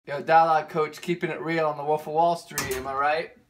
Yo, dialogue coach keeping it real on the Wolf of Wall Street, am I right?